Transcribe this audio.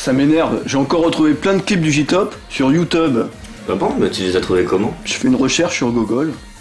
ça m'énerve. J'ai encore retrouvé plein de clips du J-Top sur YouTube. Ah bon, mais tu les as trouvés comment? Je fais une recherche sur Google.